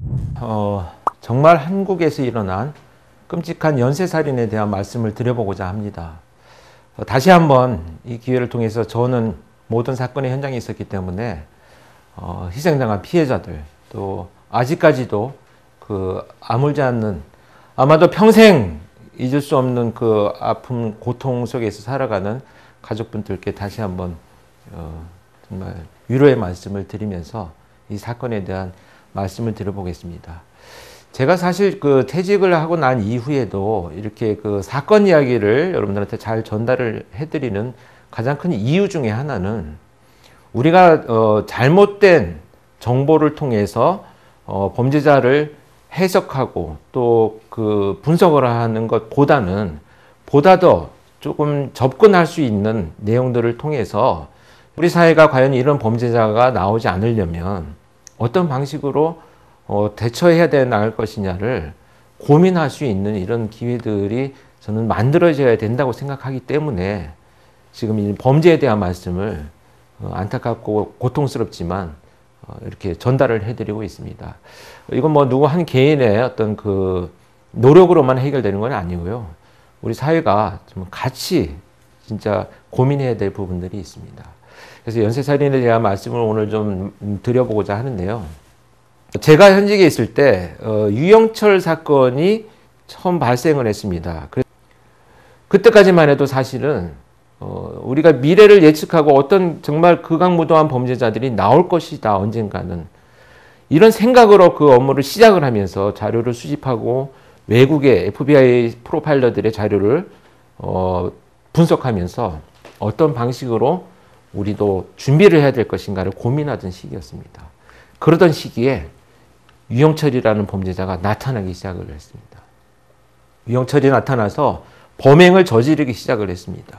정말 한국에서 일어난 끔찍한 연쇄살인에 대한 말씀을 드려보고자 합니다. 다시 한번 이 기회를 통해서 저는 모든 사건의 현장에 있었기 때문에 희생당한 피해자들, 또 아직까지도 그 아물지 않는, 아마도 평생 잊을 수 없는 그 아픔, 고통 속에서 살아가는 가족분들께 다시 한번 정말 위로의 말씀을 드리면서 이 사건에 대한 말씀을 드려보겠습니다. 제가 사실 그 퇴직을 하고 난 이후에도 이렇게 그 사건 이야기를 여러분들한테 잘 전달을 해드리는 가장 큰 이유 중에 하나는, 우리가 잘못된 정보를 통해서 범죄자를 해석하고 또 그 분석을 하는 것보다는 보다 더 조금 접근할 수 있는 내용들을 통해서 우리 사회가 과연 이런 범죄자가 나오지 않으려면 어떤 방식으로 대처해야 나갈 것이냐를 고민할 수 있는 이런 기회들이 저는 만들어져야 된다고 생각하기 때문에 지금 이 범죄에 대한 말씀을 안타깝고 고통스럽지만 이렇게 전달을 해드리고 있습니다. 이건 뭐 누구 한 개인의 어떤 그 노력으로만 해결되는 건 아니고요. 우리 사회가 좀 같이 진짜 고민해야 될 부분들이 있습니다. 그래서 연쇄살인에 대한 말씀을 오늘 좀 드려보고자 하는데요. 제가 현직에 있을 때 유영철 사건이 처음 발생을 했습니다. 그때까지만 해도 사실은 우리가 미래를 예측하고 어떤 정말 극악무도한 범죄자들이 나올 것이다, 언젠가는, 이런 생각으로 그 업무를 시작을 하면서 자료를 수집하고 외국의 FBI 프로파일러들의 자료를 분석하면서 어떤 방식으로 우리도 준비를 해야 될 것인가를 고민하던 시기였습니다. 그러던 시기에 유영철이라는 범죄자가 나타나기 시작을 했습니다. 유영철이 나타나서 범행을 저지르기 시작을 했습니다.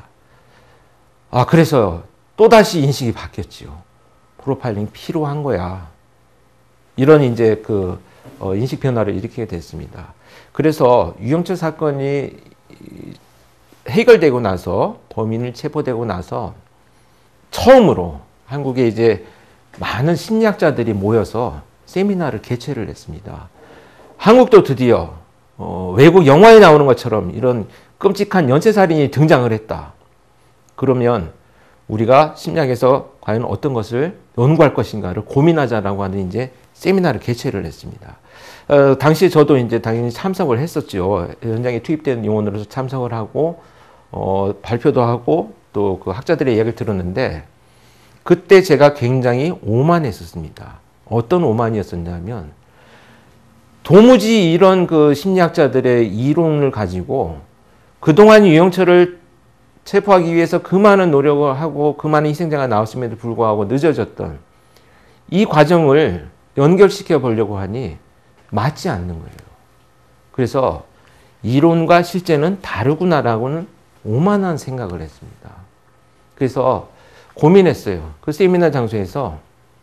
그래서 또다시 인식이 바뀌었지요. 프로파일링 필요한 거야. 이런 이제 그 인식 변화를 일으키게 됐습니다. 그래서 유영철 사건이 해결되고 나서, 범인을 체포되고 나서 처음으로 한국에 이제 많은 심리학자들이 모여서 세미나를 개최를 했습니다. 한국도 드디어 외국 영화에 나오는 것처럼 이런 끔찍한 연쇄살인이 등장을 했다. 그러면 우리가 심리학에서 과연 어떤 것을 연구할 것인가를 고민하자라고 하는 이제 세미나를 개최를 했습니다. 당시 저도 이제 당연히 참석을 했었죠. 현장에 투입된 요원으로서 참석을 하고 발표도 하고 또 그 학자들의 이야기를 들었는데, 그때 제가 굉장히 오만했었습니다. 어떤 오만이었었냐면, 도무지 이런 그 심리학자들의 이론을 가지고 그동안 유영철을 체포하기 위해서 그 많은 노력을 하고 그 많은 희생자가 나왔음에도 불구하고 늦어졌던 이 과정을 연결시켜 보려고 하니 맞지 않는 거예요. 그래서 이론과 실제는 다르구나라고는 오만한 생각을 했습니다. 그래서 고민했어요. 그 세미나 장소에서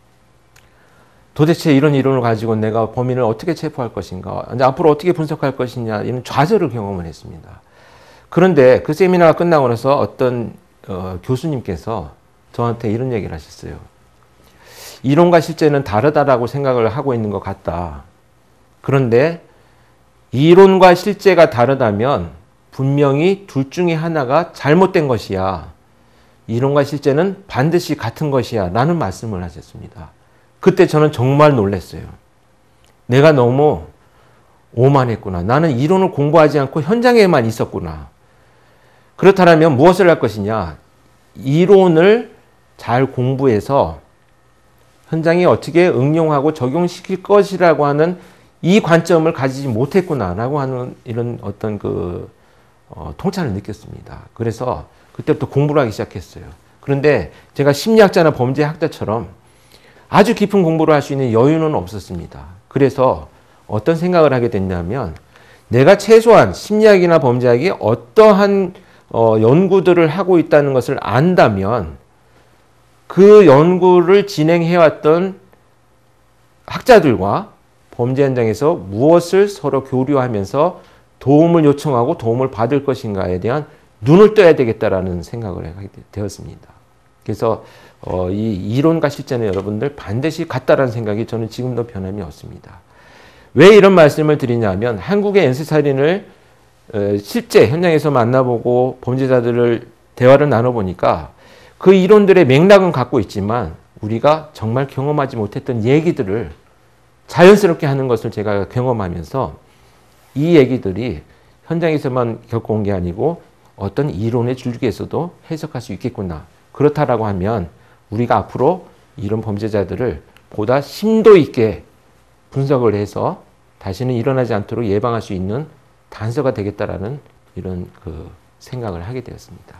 도대체 이런 이론을 가지고 내가 범인을 어떻게 체포할 것인가, 앞으로 어떻게 분석할 것이냐, 이런 좌절을 경험을 했습니다. 그런데 그 세미나가 끝나고 나서 어떤 교수님께서 저한테 이런 얘기를 하셨어요. 이론과 실제는 다르다라고 생각을 하고 있는 것 같다. 그런데 이론과 실제가 다르다면 분명히 둘 중에 하나가 잘못된 것이야. 이론과 실제는 반드시 같은 것이야 라는 말씀을 하셨습니다. 그때 저는 정말 놀랐어요. 내가 너무 오만했구나. 나는 이론을 공부하지 않고 현장에만 있었구나. 그렇다면 무엇을 할 것이냐? 이론을 잘 공부해서 현장에 어떻게 응용하고 적용시킬 것이라고 하는 이 관점을 가지지 못했구나라고 하는 이런 어떤 그 통찰을 느꼈습니다. 그래서 그때부터 공부를 하기 시작했어요. 그런데 제가 심리학자나 범죄학자처럼 아주 깊은 공부를 할 수 있는 여유는 없었습니다. 그래서 어떤 생각을 하게 됐냐면, 내가 최소한 심리학이나 범죄학이 어떠한 연구들을 하고 있다는 것을 안다면 그 연구를 진행해왔던 학자들과 범죄 현장에서 무엇을 서로 교류하면서 도움을 요청하고 도움을 받을 것인가에 대한 눈을 떠야 되겠다라는 생각을 하게 되었습니다. 그래서 이 이론과 실제는 여러분들 반드시 같다라는 생각이 저는 지금도 변함이 없습니다. 왜 이런 말씀을 드리냐면 한국의 연쇄살인을 실제 현장에서 만나보고 범죄자들을 대화를 나눠보니까 그 이론들의 맥락은 갖고 있지만 우리가 정말 경험하지 못했던 얘기들을 자연스럽게 하는 것을 제가 경험하면서 이 얘기들이 현장에서만 겪어온 게 아니고 어떤 이론의 줄기에서도 해석할 수 있겠구나. 그렇다라고 하면 우리가 앞으로 이런 범죄자들을 보다 심도 있게 분석을 해서 다시는 일어나지 않도록 예방할 수 있는 단서가 되겠다라는 이런 생각을 하게 되었습니다.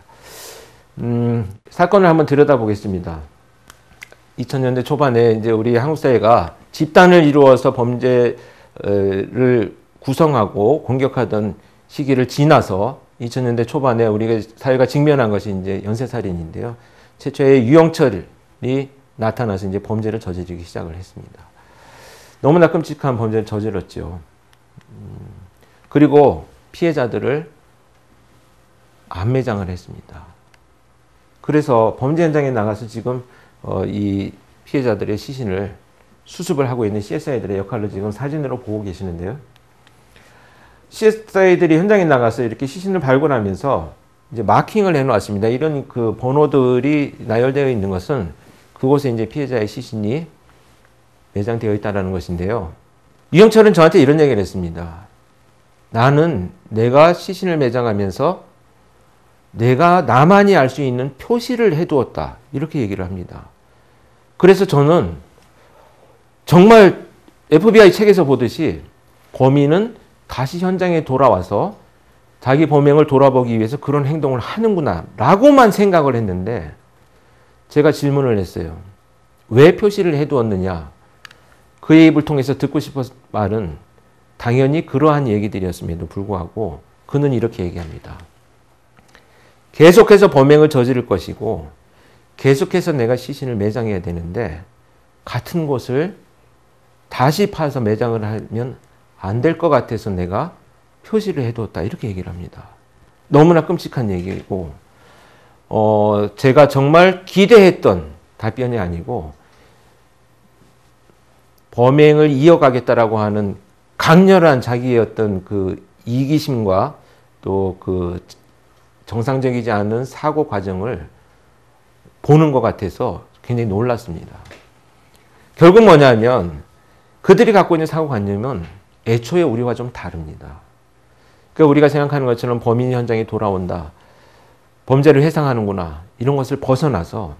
사건을 한번 들여다보겠습니다. 2000년대 초반에 이제 우리 한국 사회가 집단을 이루어서 범죄를 구성하고 공격하던 시기를 지나서 2000년대 초반에 우리 사회가 직면한 것이 이제 연쇄살인인데요. 최초의 유영철이 나타나서 이제 범죄를 저지르기 시작을 했습니다. 너무나 끔찍한 범죄를 저질렀죠. 그리고 피해자들을 안매장을 했습니다. 그래서 범죄 현장에 나가서 지금 이 피해자들의 시신을 수습을 하고 있는 CSI들의 역할을 지금 사진으로 보고 계시는데요. CSI들이 현장에 나가서 이렇게 시신을 발굴하면서 이제 마킹을 해놓았습니다. 이런 그 번호들이 나열되어 있는 것은 그곳에 이제 피해자의 시신이 매장되어 있다는 것인데요. 유영철은 저한테 이런 얘기를 했습니다. 나는 내가 시신을 매장하면서 내가 나만이 알 수 있는 표시를 해두었다. 이렇게 얘기를 합니다. 그래서 저는 정말 FBI 책에서 보듯이 범인은 다시 현장에 돌아와서 자기 범행을 돌아보기 위해서 그런 행동을 하는구나 라고만 생각을 했는데 제가 질문을 했어요. 왜 표시를 해두었느냐? 그의 입을 통해서 듣고 싶은 말은 당연히 그러한 얘기들이었음에도 불구하고 그는 이렇게 얘기합니다. 계속해서 범행을 저지를 것이고 계속해서 내가 시신을 매장해야 되는데 같은 곳을 다시 파서 매장을 하면 안 될 것 같아서 내가 표시를 해두었다. 이렇게 얘기를 합니다. 너무나 끔찍한 얘기고 제가 정말 기대했던 답변이 아니고 범행을 이어가겠다라고 하는 강렬한 자기의 어떤 그 이기심과 또 그 정상적이지 않은 사고 과정을 보는 것 같아서 굉장히 놀랐습니다. 결국 뭐냐면 그들이 갖고 있는 사고관념은 애초에 우리와 좀 다릅니다. 그러니까 우리가 생각하는 것처럼 범인이 현장에 돌아온다. 범죄를 회상하는구나. 이런 것을 벗어나서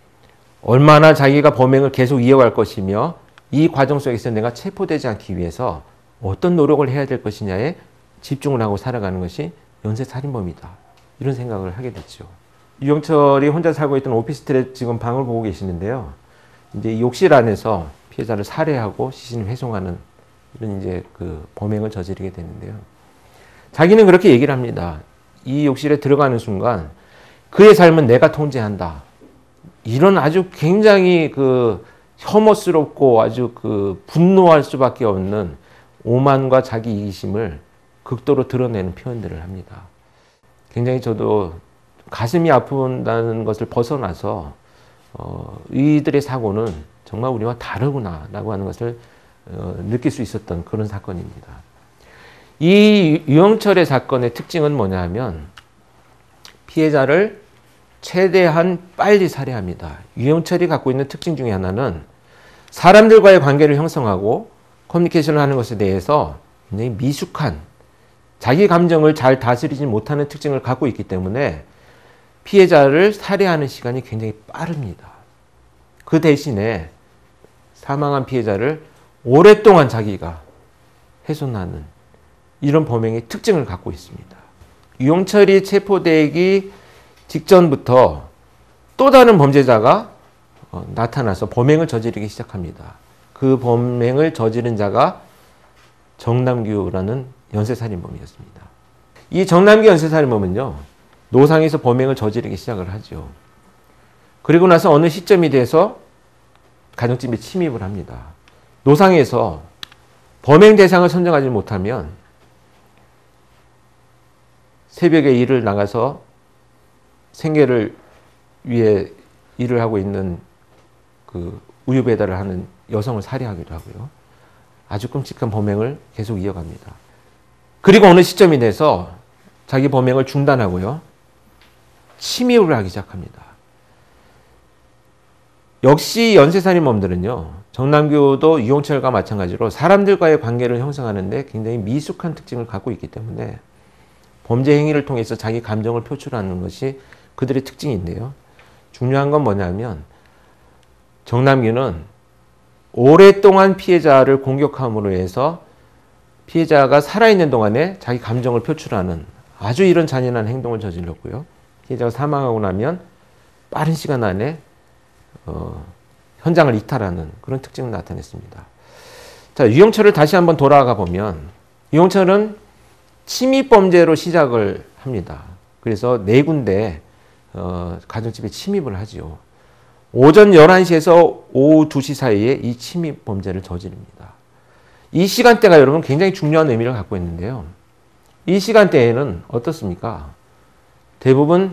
얼마나 자기가 범행을 계속 이어갈 것이며 이 과정 속에서 내가 체포되지 않기 위해서 어떤 노력을 해야 될 것이냐에 집중을 하고 살아가는 것이 연쇄살인범이다. 이런 생각을 하게 됐죠. 유영철이 혼자 살고 있던 오피스텔에 지금 방을 보고 계시는데요. 이제 이 욕실 안에서 피해자를 살해하고 시신을 회송하는 이런 이제 그 범행을 저지르게 되는데요. 자기는 그렇게 얘기를 합니다. 이 욕실에 들어가는 순간 그의 삶은 내가 통제한다. 이런 아주 굉장히 그 혐오스럽고 아주 그 분노할 수밖에 없는 오만과 자기 이기심을 극도로 드러내는 표현들을 합니다. 굉장히 저도 가슴이 아픈다는 것을 벗어나서 이들의 사고는 정말 우리와 다르구나라고 하는 것을 느낄 수 있었던 그런 사건입니다. 이 유영철의 사건의 특징은 뭐냐 하면 피해자를 최대한 빨리 살해합니다. 유영철이 갖고 있는 특징 중에 하나는 사람들과의 관계를 형성하고 커뮤니케이션을 하는 것에 대해서 굉장히 미숙한 자기 감정을 잘 다스리지 못하는 특징을 갖고 있기 때문에 피해자를 살해하는 시간이 굉장히 빠릅니다. 그 대신에 사망한 피해자를 오랫동안 자기가 훼손하는 이런 범행의 특징을 갖고 있습니다. 유영철이 체포되기 직전부터 또 다른 범죄자가 나타나서 범행을 저지르기 시작합니다. 그 범행을 저지른 자가 정남규라는 연쇄살인범이었습니다. 이 정남규 연쇄살인범은요, 노상에서 범행을 저지르기 시작을 하죠. 그리고 나서 어느 시점이 돼서 가정집에 침입을 합니다. 노상에서 범행 대상을 선정하지 못하면 새벽에 일을 나가서 생계를 위해 일을 하고 있는 그 우유 배달을 하는 여성을 살해하기도 하고요. 아주 끔찍한 범행을 계속 이어갑니다. 그리고 어느 시점이 돼서 자기 범행을 중단하고요. 침입을 하기 시작합니다. 역시 연쇄살인범들은요. 정남규도 유영철과 마찬가지로 사람들과의 관계를 형성하는데 굉장히 미숙한 특징을 갖고 있기 때문에 범죄 행위를 통해서 자기 감정을 표출하는 것이 그들의 특징인데요. 중요한 건 뭐냐면 정남규는 오랫동안 피해자를 공격함으로 해서 피해자가 살아있는 동안에 자기 감정을 표출하는 아주 이런 잔인한 행동을 저질렀고요. 피해자가 사망하고 나면 빠른 시간 안에 현장을 이탈하는 그런 특징을 나타냈습니다. 자, 유영철을 다시 한번 돌아가 보면 유영철은 침입범죄로 시작을 합니다. 그래서 4군데 가정집에 침입을 하죠. 오전 11시에서 오후 2시 사이에 이 침입범죄를 저지릅니다. 이 시간대가 여러분 굉장히 중요한 의미를 갖고 있는데요. 이 시간대에는 어떻습니까? 대부분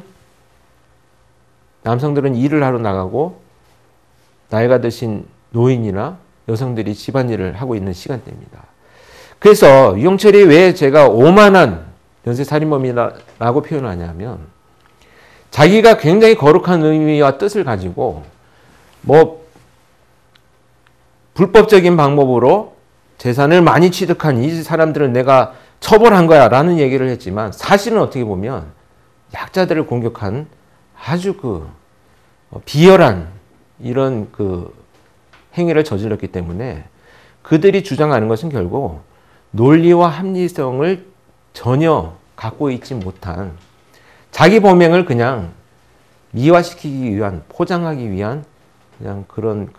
남성들은 일을 하러 나가고 나이가 드신 노인이나 여성들이 집안일을 하고 있는 시간대입니다. 그래서 유영철이 왜 제가 오만한 연쇄살인범이라고 표현하냐면 자기가 굉장히 거룩한 의미와 뜻을 가지고 불법적인 방법으로 재산을 많이 취득한 이 사람들은 내가 처벌한 거야 라는 얘기를 했지만 사실은 어떻게 보면 약자들을 공격한 아주 비열한 이런 행위를 저질렀기 때문에 그들이 주장하는 것은 결국 논리와 합리성을 전혀 갖고 있지 못한 자기 범행을 그냥 미화시키기 위한, 포장하기 위한 그냥 그런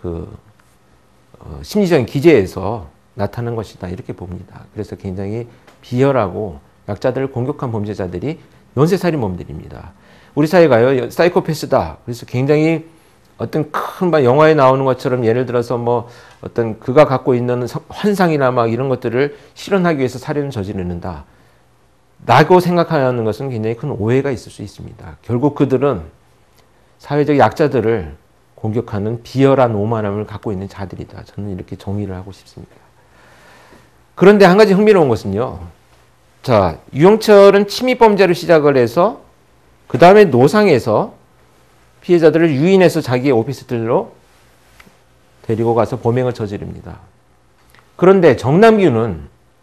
심리적인 기제에서 나타난 것이다 이렇게 봅니다. 그래서 굉장히 비열하고 약자들을 공격한 범죄자들이 연쇄살인범들입니다. 우리 사회가요 사이코패스다. 그래서 굉장히 어떤 큰 영화에 나오는 것처럼 예를 들어서 어떤 그가 갖고 있는 환상이나 막 이런 것들을 실현하기 위해서 살인을 저지르는다 라고 생각하는 것은 굉장히 큰 오해가 있을 수 있습니다. 결국 그들은 사회적 약자들을 공격하는 비열한 오만함을 갖고 있는 자들이다. 저는 이렇게 정의를 하고 싶습니다. 그런데 한 가지 흥미로운 것은요. 자, 유영철은 침입범죄로 시작을 해서 그 다음에 노상에서 피해자들을 유인해서 자기의 오피스텔로 데리고 가서 범행을 저지릅니다. 그런데 정남규는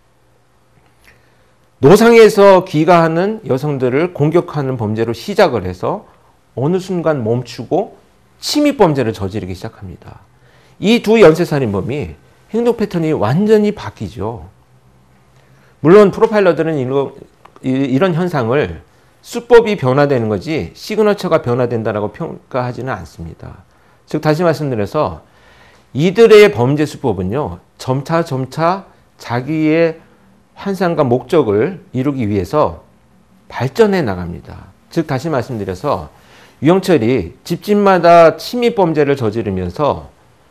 노상에서 귀가하는 여성들을 공격하는 범죄로 시작을 해서 어느 순간 멈추고 침입범죄를 저지르기 시작합니다. 이 두 연쇄살인범이 행동 패턴이 완전히 바뀌죠. 물론 프로파일러들은 이런 현상을 수법이 변화되는 거지 시그너처가 변화된다라고 평가하지는 않습니다. 즉 다시 말씀드려서 이들의 범죄 수법은요. 점차 자기의 환상과 목적을 이루기 위해서 발전해 나갑니다. 즉 다시 말씀드려서 유영철이 집집마다 침입범죄를 저지르면서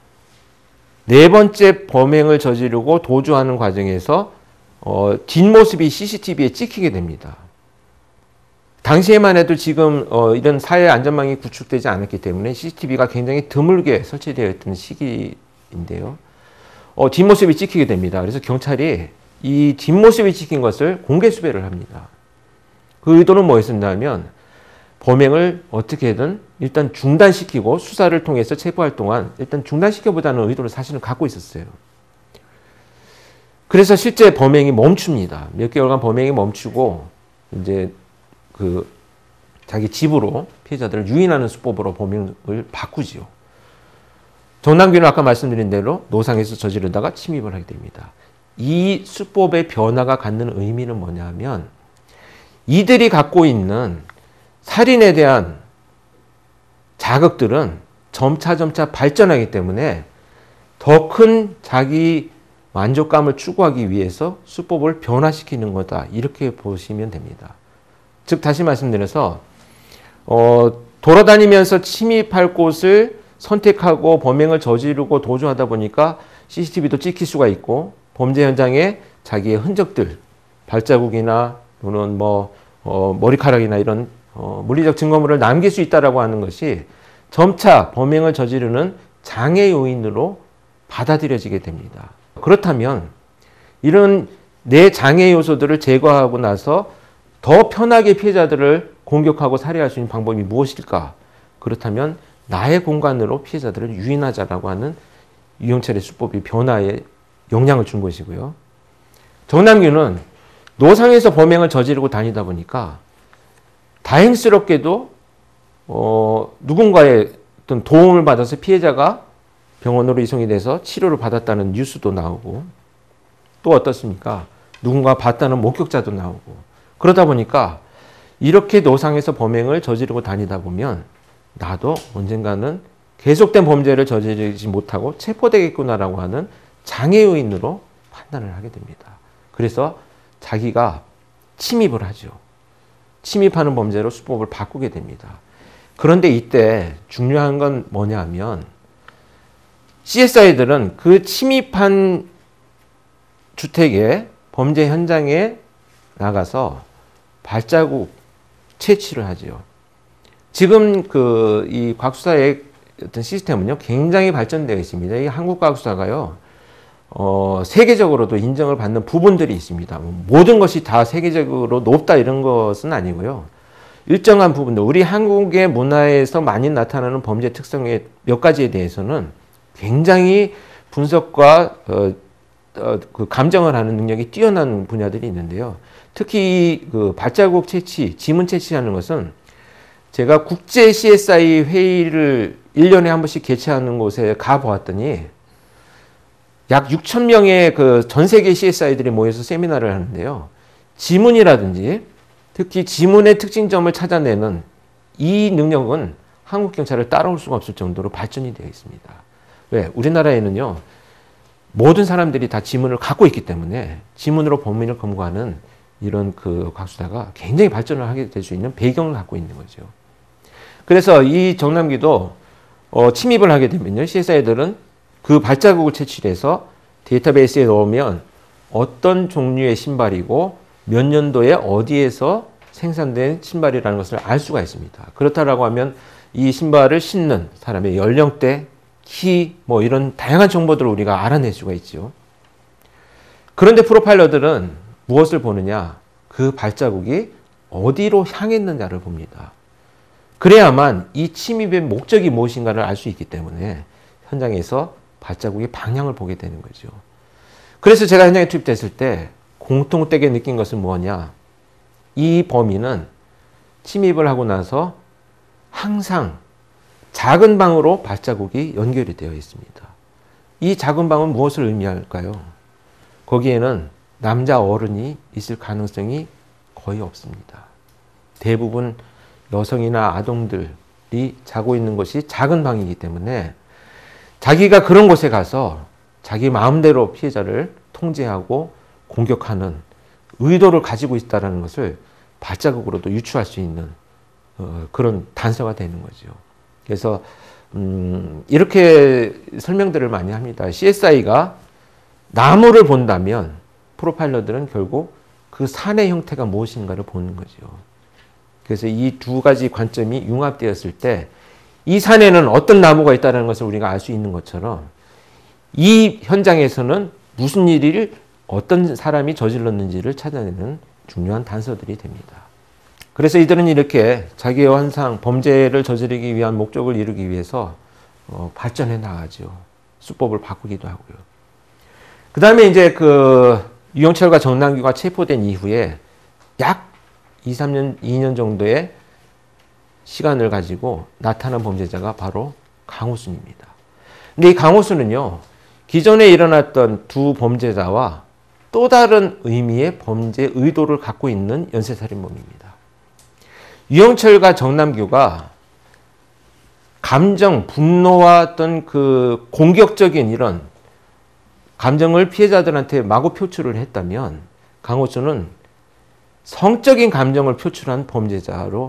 4번째 범행을 저지르고 도주하는 과정에서 뒷모습이 CCTV에 찍히게 됩니다. 당시에만 해도 지금 이런 사회 안전망이 구축되지 않았기 때문에 CCTV가 굉장히 드물게 설치되어 있던 시기인데요. 뒷모습이 찍히게 됩니다. 그래서 경찰이 이 뒷모습이 찍힌 것을 공개 수배를 합니다. 그 의도는 뭐였었냐면 범행을 어떻게든 일단 중단시키고 수사를 통해서 체포할 동안 일단 중단시켜보자는 의도를 사실은 갖고 있었어요. 그래서 실제 범행이 멈춥니다. 몇 개월간 범행이 멈추고 이제 자기 집으로 피해자들을 유인하는 수법으로 범행을 바꾸지요. 정남규는 아까 말씀드린 대로 노상에서 저지르다가 침입을 하게 됩니다. 이 수법의 변화가 갖는 의미는 뭐냐면 이들이 갖고 있는 살인에 대한 자극들은 점차 발전하기 때문에 더 큰 자기 만족감을 추구하기 위해서 수법을 변화시키는 거다. 이렇게 보시면 됩니다. 즉 다시 말씀드려서 돌아다니면서 침입할 곳을 선택하고 범행을 저지르고 도주하다 보니까 CCTV도 찍힐 수가 있고 범죄 현장에 자기의 흔적들, 발자국이나 또는 머리카락이나 이런 물리적 증거물을 남길 수 있다라고 하는 것이 점차 범행을 저지르는 장애 요인으로 받아들여지게 됩니다. 그렇다면 이런 내 장애 요소들을 제거하고 나서 더 편하게 피해자들을 공격하고 살해할 수 있는 방법이 무엇일까? 그렇다면 나의 공간으로 피해자들을 유인하자라고 하는 유영철의 수법이 변화에 영향을 준 것이고요. 정남규는 노상에서 범행을 저지르고 다니다 보니까 다행스럽게도 누군가의 어떤 도움을 받아서 피해자가 병원으로 이송이 돼서 치료를 받았다는 뉴스도 나오고, 또 어떻습니까? 누군가 봤다는 목격자도 나오고, 그러다 보니까 이렇게 노상에서 범행을 저지르고 다니다 보면 나도 언젠가는 계속된 범죄를 저지르지 못하고 체포되겠구나라고 하는 장애 요인으로 판단을 하게 됩니다. 그래서 자기가 침입을 하죠. 침입하는 범죄로 수법을 바꾸게 됩니다. 그런데 이때 중요한 건 뭐냐 하면 CSI들은 그 침입한 주택의 범죄 현장에 나가서 발자국 채취를 하죠. 지금 이 과학수사의 어떤 시스템은요, 굉장히 발전되어 있습니다. 이 한국 과학수사가요, 세계적으로도 인정을 받는 부분들이 있습니다. 모든 것이 다 세계적으로 높다 이런 것은 아니고요. 일정한 부분들, 우리 한국의 문화에서 많이 나타나는 범죄 특성의 몇 가지에 대해서는 굉장히 분석과 그 감정을 하는 능력이 뛰어난 분야들이 있는데요. 특히 그 발자국 채취, 지문 채취하는 것은 제가 국제 CSI 회의를 1년에 한 번씩 개최하는 곳에 가보았더니 약 6천 명의 그 전 세계 CSI들이 모여서 세미나를 하는데요. 지문이라든지 특히 지문의 특징점을 찾아내는 이 능력은 한국 경찰을 따라올 수가 없을 정도로 발전이 되어 있습니다. 왜? 우리나라에는요, 모든 사람들이 다 지문을 갖고 있기 때문에 지문으로 범인을 검거하는 이런 그 과학수사가 굉장히 발전을 하게 될 수 있는 배경을 갖고 있는 거죠. 그래서 이 정남기도 침입을 하게 되면요, CSI들은 그 발자국을 채취해서 데이터베이스에 넣으면 어떤 종류의 신발이고 몇 년도에 어디에서 생산된 신발이라는 것을 알 수가 있습니다. 그렇다라고 하면 이 신발을 신는 사람의 연령대, 키, 뭐 이런 다양한 정보들을 우리가 알아낼 수가 있죠. 그런데 프로파일러들은 무엇을 보느냐? 그 발자국이 어디로 향했느냐를 봅니다. 그래야만 이 침입의 목적이 무엇인가를 알 수 있기 때문에 현장에서 발자국의 방향을 보게 되는 거죠. 그래서 제가 현장에 투입됐을 때 공통되게 느낀 것은 뭐냐? 이 범인은 침입을 하고 나서 항상 작은 방으로 발자국이 연결이 되어 있습니다. 이 작은 방은 무엇을 의미할까요? 거기에는 남자 어른이 있을 가능성이 거의 없습니다. 대부분 여성이나 아동들이 자고 있는 것이 작은 방이기 때문에 자기가 그런 곳에 가서 자기 마음대로 피해자를 통제하고 공격하는 의도를 가지고 있다는 것을 발자국으로도 유추할 수 있는 그런 단서가 되는 거죠. 그래서 이렇게 설명들을 많이 합니다. CSI가 나무를 본다면 프로파일러들은 결국 그 산의 형태가 무엇인가를 보는 거죠. 그래서 이 두 가지 관점이 융합되었을 때 이 산에는 어떤 나무가 있다는 것을 우리가 알 수 있는 것처럼 이 현장에서는 무슨 일을 어떤 사람이 저질렀는지를 찾아내는 중요한 단서들이 됩니다. 그래서 이들은 이렇게 자기의 환상, 범죄를 저지르기 위한 목적을 이루기 위해서 발전해 나가죠. 수법을 바꾸기도 하고요. 그 다음에 이제 유영철과 정남규가 체포된 이후에 약 2년 정도의 시간을 가지고 나타난 범죄자가 바로 강호순입니다. 근데 이 강호순은요, 기존에 일어났던 두 범죄자와 또 다른 의미의 범죄 의도를 갖고 있는 연쇄살인범입니다. 유영철과 정남규가 감정, 분노와 어떤 그 공격적인 이런 감정을 피해자들한테 마구 표출을 했다면 강호순은 성적인 감정을 표출한 범죄자로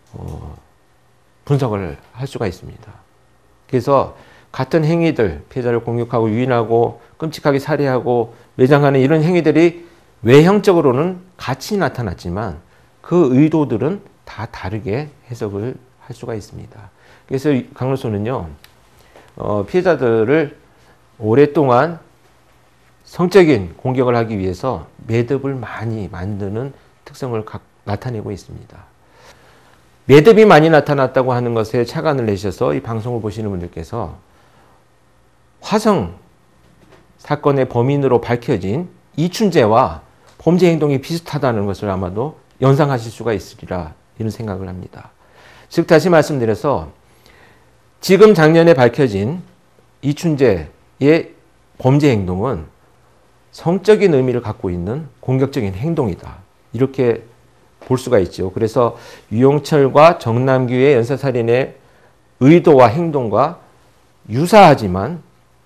분석을 할 수가 있습니다. 그래서 같은 행위들, 피해자를 공격하고 유인하고 끔찍하게 살해하고 매장하는 이런 행위들이 외형적으로는 같이 나타났지만 그 의도들은 다 다르게 해석을 할 수가 있습니다. 그래서 강호순은요, 피해자들을 오랫동안 성적인 공격을 하기 위해서 매듭을 많이 만드는 특성을 나타내고 있습니다. 매듭이 많이 나타났다고 하는 것에 착안을 내셔서 이 방송을 보시는 분들께서 화성 사건의 범인으로 밝혀진 이춘재와 범죄 행동이 비슷하다는 것을 아마도 연상하실 수가 있으리라 이런 생각을 합니다. 즉 다시 말씀드려서 지금 작년에 밝혀진 이춘재의 범죄 행동은 성적인 의미를 갖고 있는 공격적인 행동이다. 이렇게 볼 수가 있죠. 그래서 유영철과 정남규의 연쇄살인의 의도와 행동과 유사하지만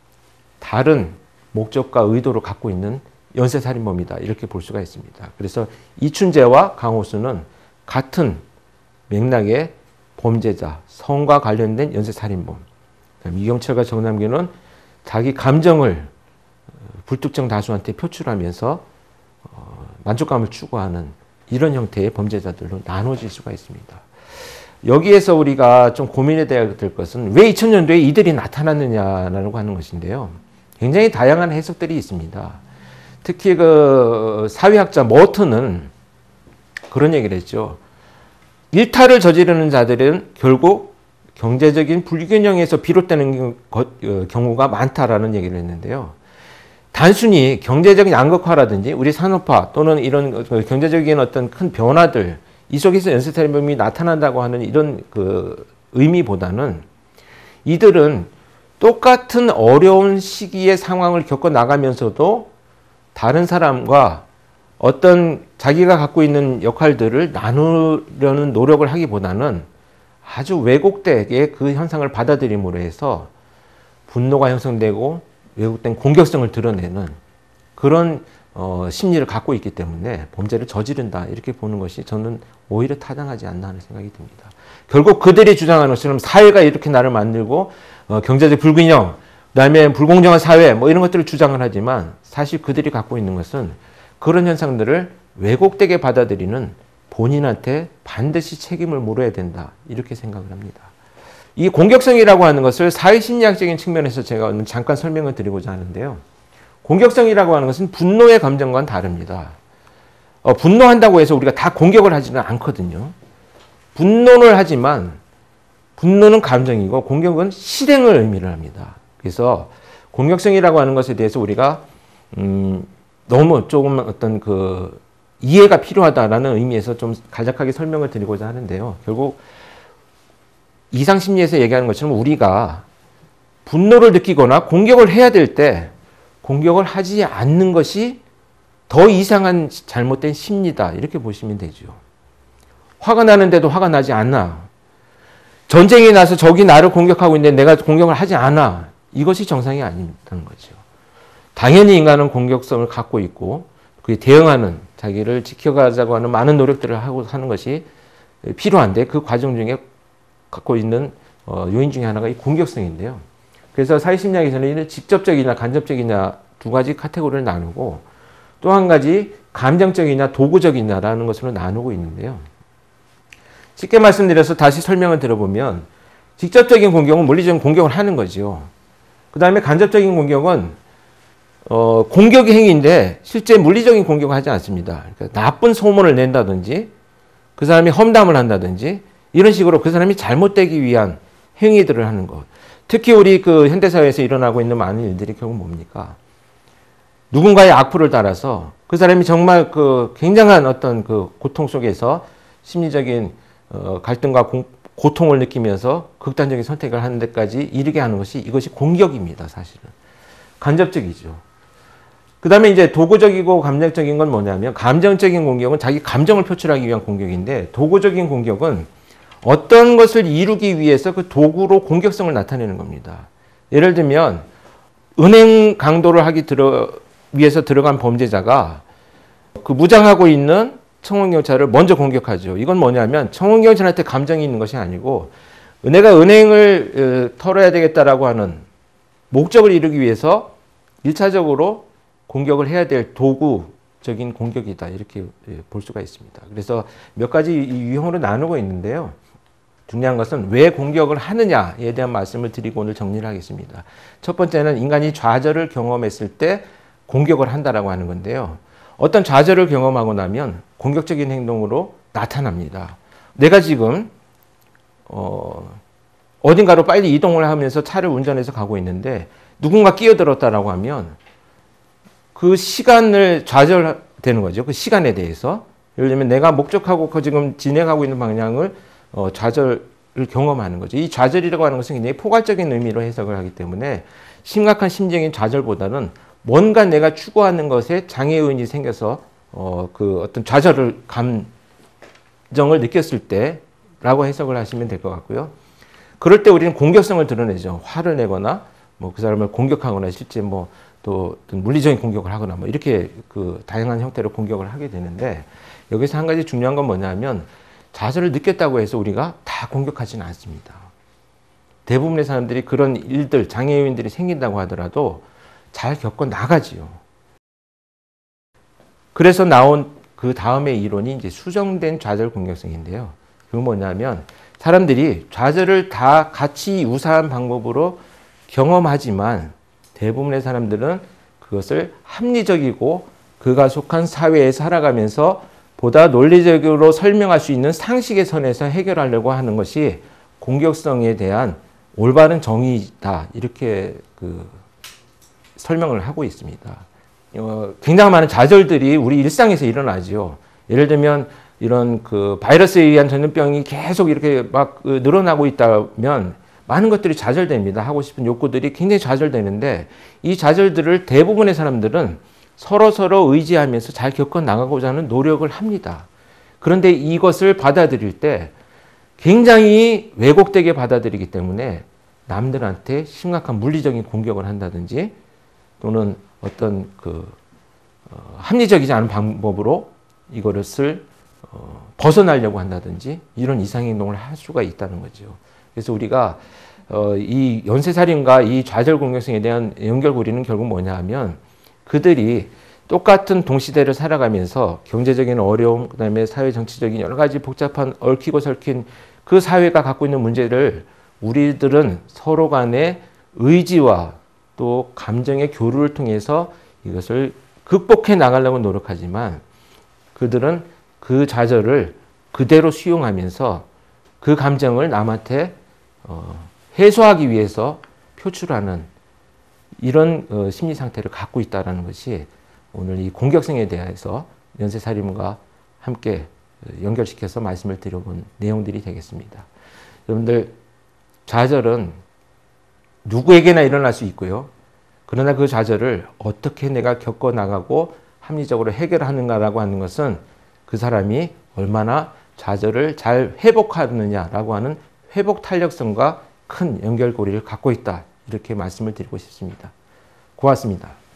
다른 목적과 의도를 갖고 있는 연쇄살인범이다. 이렇게 볼 수가 있습니다. 그래서 이춘재와 강호수는 같은 맥락의 범죄자, 성과 관련된 연쇄살인범. 유영철과 정남규는 자기 감정을 불특정 다수한테 표출하면서 만족감을 추구하는 이런 형태의 범죄자들로 나눠질 수가 있습니다. 여기에서 우리가 좀 고민해야 될 것은 왜 2000년도에 이들이 나타났느냐라고 하는 것인데요. 굉장히 다양한 해석들이 있습니다. 특히 그 사회학자 머튼은 그런 얘기를 했죠. 일탈을 저지르는 자들은 결국 경제적인 불균형에서 비롯되는 경우가 많다라는 얘기를 했는데요. 단순히 경제적인 양극화라든지 우리 산업화 또는 이런 경제적인 어떤 큰 변화들 이 속에서 연쇄살인범이 나타난다고 하는 이런 그 의미보다는 이들은 똑같은 어려운 시기의 상황을 겪어 나가면서도 다른 사람과 어떤 자기가 갖고 있는 역할들을 나누려는 노력을 하기보다는 아주 왜곡되게 그 현상을 받아들임으로 해서 분노가 형성되고 왜곡된 공격성을 드러내는 그런 심리를 갖고 있기 때문에 범죄를 저지른다 이렇게 보는 것이 저는 오히려 타당하지 않나 하는 생각이 듭니다. 결국 그들이 주장하는 것처럼 사회가 이렇게 나를 만들고 경제적 불균형, 그다음에 불공정한 사회 뭐 이런 것들을 주장을 하지만 사실 그들이 갖고 있는 것은 그런 현상들을 왜곡되게 받아들이는 본인한테 반드시 책임을 물어야 된다 이렇게 생각을 합니다. 이 공격성이라고 하는 것을 사회심리학적인 측면에서 제가 잠깐 설명을 드리고자 하는데요. 공격성이라고 하는 것은 분노의 감정과는 다릅니다. 분노한다고 해서 우리가 다 공격을 하지는 않거든요. 분노를 하지만 분노는 감정이고 공격은 실행을 의미를 합니다. 그래서 공격성이라고 하는 것에 대해서 우리가 너무 조금 어떤 그 이해가 필요하다라는 의미에서 좀 간략하게 설명을 드리고자 하는데요. 결국 이상심리에서 얘기하는 것처럼 우리가 분노를 느끼거나 공격을 해야 될 때 공격을 하지 않는 것이 더 이상한 잘못된 심리다 이렇게 보시면 되죠. 화가 나는데도 화가 나지 않나. 전쟁이 나서 적이 나를 공격하고 있는데 내가 공격을 하지 않아. 이것이 정상이 아니다는 거죠. 당연히 인간은 공격성을 갖고 있고 그에 대응하는 자기를 지켜가자고 하는 많은 노력들을 하고 하는 것이 필요한데 그 과정 중에 갖고 있는 요인 중에 하나가 이 공격성인데요. 그래서 사회심리학에서는 이는 직접적이냐 간접적이냐 두 가지 카테고리를 나누고 또 한 가지 감정적이냐 도구적이냐라는 것으로 나누고 있는데요. 쉽게 말씀드려서 다시 설명을 들어보면 직접적인 공격은 물리적인 공격을 하는 거죠. 그 다음에 간접적인 공격은 공격의 행위인데 실제 물리적인 공격을 하지 않습니다. 그러니까 나쁜 소문을 낸다든지 그 사람이 험담을 한다든지 이런 식으로 그 사람이 잘못되기 위한 행위들을 하는 것. 특히 우리 그 현대사회에서 일어나고 있는 많은 일들이 결국 뭡니까? 누군가의 악플을 따라서 그 사람이 정말 그 굉장한 어떤 그 고통 속에서 심리적인 갈등과 고통을 느끼면서 극단적인 선택을 하는 데까지 이르게 하는 것이 이것이 공격입니다, 사실은. 간접적이죠. 그 다음에 이제 도구적이고 감정적인 건 뭐냐면 감정적인 공격은 자기 감정을 표출하기 위한 공격인데 도구적인 공격은 어떤 것을 이루기 위해서 그 도구로 공격성을 나타내는 겁니다. 예를 들면 은행 강도를 위해서 들어간 범죄자가 그 무장하고 있는 청원경찰을 먼저 공격하죠. 이건 뭐냐면 청원경찰한테 감정이 있는 것이 아니고 내가 은행을 털어야 되겠다라고 하는 목적을 이루기 위해서 1차적으로 공격을 해야 될 도구적인 공격이다. 이렇게 볼 수가 있습니다. 그래서 몇 가지 유형으로 나누고 있는데요. 중요한 것은 왜 공격을 하느냐에 대한 말씀을 드리고 오늘 정리를 하겠습니다. 첫 번째는 인간이 좌절을 경험했을 때 공격을 한다라고 하는 건데요. 어떤 좌절을 경험하고 나면 공격적인 행동으로 나타납니다. 내가 지금 어딘가로 빨리 이동을 하면서 차를 운전해서 가고 있는데 누군가 끼어들었다라고 하면 그 시간을 좌절되는 거죠. 그 시간에 대해서. 예를 들면 내가 목적하고 그 지금 진행하고 있는 방향을 좌절을 경험하는 거죠. 이 좌절이라고 하는 것은 굉장히 포괄적인 의미로 해석을 하기 때문에 심각한 심정인 좌절보다는 뭔가 내가 추구하는 것에 장애 요인이 생겨서 그 어떤 좌절을 감정을 느꼈을 때라고 해석을 하시면 될 것 같고요. 그럴 때 우리는 공격성을 드러내죠. 화를 내거나 뭐 그 사람을 공격하거나 실제 뭐 또 물리적인 공격을 하거나 뭐 이렇게 그 다양한 형태로 공격을 하게 되는데 여기서 한 가지 중요한 건 뭐냐면 좌절을 느꼈다고 해서 우리가 다 공격하지는 않습니다. 대부분의 사람들이 그런 일들, 장애 요인들이 생긴다고 하더라도 잘 겪어 나가지요. 그래서 나온 그 다음의 이론이 이제 수정된 좌절 공격성인데요. 그건 뭐냐면 사람들이 좌절을 다 같이 유사한 방법으로 경험하지만 대부분의 사람들은 그것을 합리적이고 그가 속한 사회에 살아가면서 보다 논리적으로 설명할 수 있는 상식의 선에서 해결하려고 하는 것이 공격성에 대한 올바른 정의이다. 이렇게 설명을 하고 있습니다. 굉장히 많은 좌절들이 우리 일상에서 일어나죠. 예를 들면 이런 그 바이러스에 의한 전염병이 계속 이렇게 막 늘어나고 있다면 많은 것들이 좌절됩니다. 하고 싶은 욕구들이 굉장히 좌절되는데 이 좌절들을 대부분의 사람들은 서로 의지하면서 잘 겪어 나가고자 하는 노력을 합니다. 그런데 이것을 받아들일 때 굉장히 왜곡되게 받아들이기 때문에 남들한테 심각한 물리적인 공격을 한다든지 또는 어떤 합리적이지 않은 방법으로 이것을 벗어나려고 한다든지 이런 이상행동을 할 수가 있다는 거죠. 그래서 우리가 이 연쇄살인과 이 좌절 공격성에 대한 연결고리는 결국 뭐냐 하면 그들이 똑같은 동시대를 살아가면서 경제적인 어려움, 그다음에 사회 정치적인 여러 가지 복잡한 얽히고 설킨 그 사회가 갖고 있는 문제를 우리들은 서로 간의 의지와 또 감정의 교류를 통해서 이것을 극복해 나가려고 노력하지만 그들은 그 좌절을 그대로 수용하면서 그 감정을 남한테 해소하기 위해서 표출하는 이런 심리 상태를 갖고 있다는 것이 오늘 이 공격성에 대해서 연쇄살인과 함께 연결시켜서 말씀을 드려본 내용들이 되겠습니다. 여러분들 좌절은 누구에게나 일어날 수 있고요. 그러나 그 좌절을 어떻게 내가 겪어나가고 합리적으로 해결하는가라고 하는 것은 그 사람이 얼마나 좌절을 잘 회복하느냐라고 하는 회복 탄력성과 큰 연결고리를 갖고 있다. 이렇게 말씀을 드리고 싶습니다. 고맙습니다.